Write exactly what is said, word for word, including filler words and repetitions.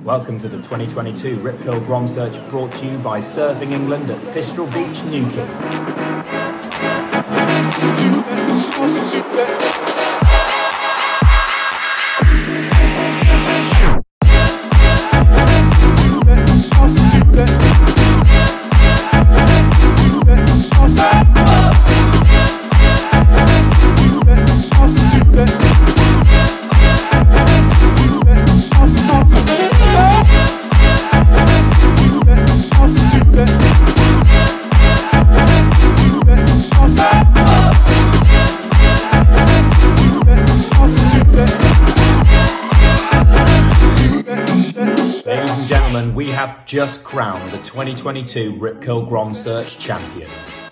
Welcome to the twenty twenty-two Rip Curl Grom Search, brought to you by Surfing England at Fistral Beach, Newquay. Ladies and gentlemen, we have just crowned the twenty twenty-two Rip Curl Grom Search champions.